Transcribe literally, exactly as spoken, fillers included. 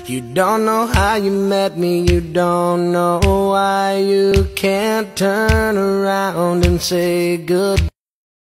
You don't know how you met me, you don't know why you can't turn around and say goodbye.